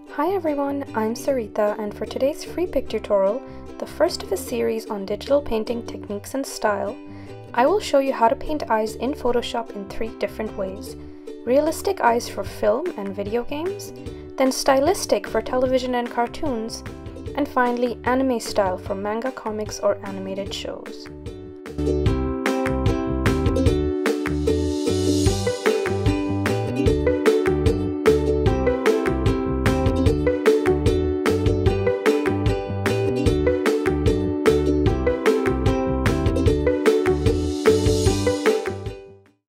Hi everyone, I'm Sarita, and for today's Freepik tutorial, the first of a series on digital painting techniques and style, I will show you how to paint eyes in Photoshop in 3 different ways. Realistic eyes for film and video games, then stylistic for television and cartoons, and finally anime style for manga comics or animated shows.